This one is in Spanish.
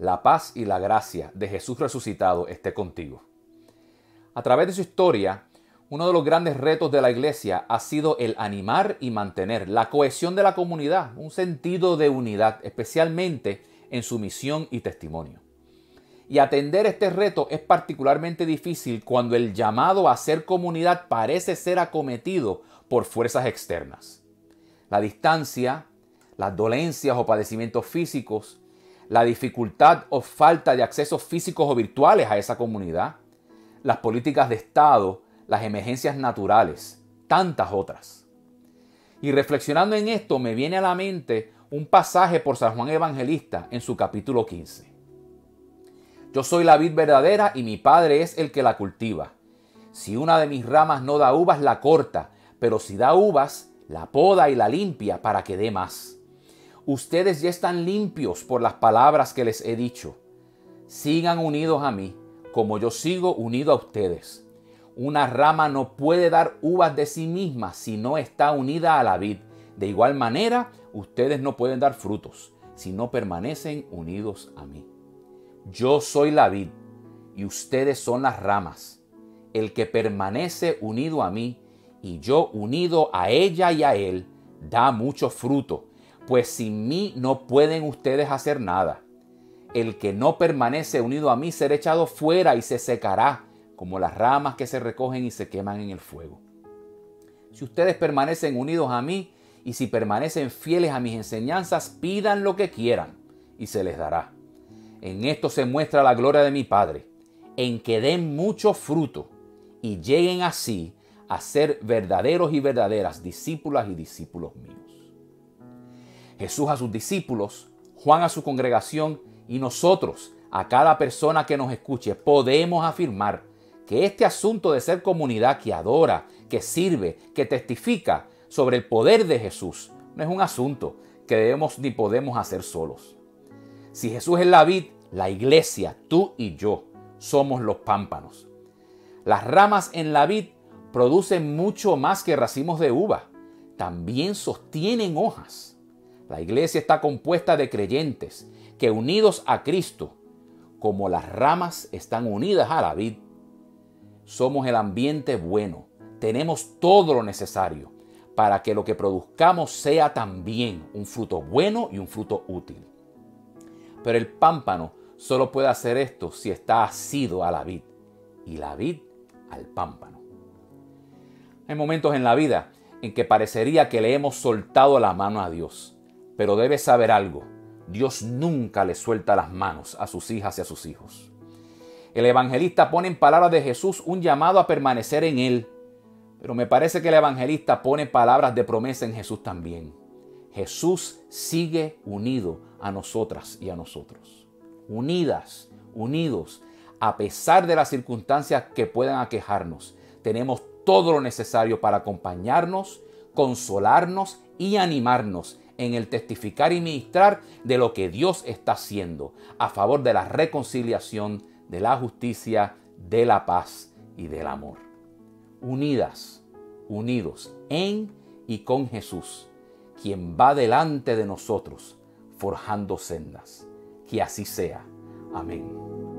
La paz y la gracia de Jesús resucitado esté contigo. A través de su historia, uno de los grandes retos de la iglesia ha sido el animar y mantener la cohesión de la comunidad, un sentido de unidad, especialmente en su misión y testimonio. Y atender este reto es particularmente difícil cuando el llamado a ser comunidad parece ser acometido por fuerzas externas. La distancia, las dolencias o padecimientos físicos, la dificultad o falta de accesos físicos o virtuales a esa comunidad, las políticas de Estado, las emergencias naturales, tantas otras. Y reflexionando en esto me viene a la mente un pasaje por San Juan Evangelista en su capítulo 15. Yo soy la vid verdadera y mi Padre es el que la cultiva. Si una de mis ramas no da uvas, la corta, pero si da uvas, la poda y la limpia para que dé más. Ustedes ya están limpios por las palabras que les he dicho. Sigan unidos a mí, como yo sigo unido a ustedes. Una rama no puede dar uvas de sí misma si no está unida a la vid. De igual manera, ustedes no pueden dar frutos si no permanecen unidos a mí. Yo soy la vid y ustedes son las ramas. El que permanece unido a mí y yo unido a ella y a él, da mucho fruto, pues sin mí no pueden ustedes hacer nada. El que no permanece unido a mí será echado fuera y se secará, como las ramas que se recogen y se queman en el fuego. Si ustedes permanecen unidos a mí y si permanecen fieles a mis enseñanzas, pidan lo que quieran y se les dará. En esto se muestra la gloria de mi Padre, en que den mucho fruto y lleguen así a ser verdaderos y verdaderas discípulas y discípulos míos. Jesús a sus discípulos, Juan a su congregación y nosotros, a cada persona que nos escuche, podemos afirmar que este asunto de ser comunidad que adora, que sirve, que testifica sobre el poder de Jesús, no es un asunto que debemos ni podemos hacer solos. Si Jesús es la vid, la iglesia, tú y yo, somos los pámpanos. Las ramas en la vid producen mucho más que racimos de uva. También sostienen hojas. La iglesia está compuesta de creyentes que unidos a Cristo, como las ramas están unidas a la vid, somos el ambiente bueno. Tenemos todo lo necesario para que lo que produzcamos sea también un fruto bueno y un fruto útil. Pero el pámpano solo puede hacer esto si está asido a la vid y la vid al pámpano. Hay momentos en la vida en que parecería que le hemos soltado la mano a Dios, pero debes saber algo: Dios nunca le suelta las manos a sus hijas y a sus hijos. El evangelista pone en palabras de Jesús un llamado a permanecer en Él, pero me parece que el evangelista pone palabras de promesa en Jesús también. Jesús sigue unido a nosotras y a nosotros. Unidas, unidos, a pesar de las circunstancias que puedan aquejarnos, tenemos todo lo necesario para acompañarnos, consolarnos y animarnos en el testificar y ministrar de lo que Dios está haciendo a favor de la reconciliación, de la justicia, de la paz y del amor. Unidas, unidos en y con Jesús, quien va delante de nosotros, forjando sendas. Que así sea. Amén.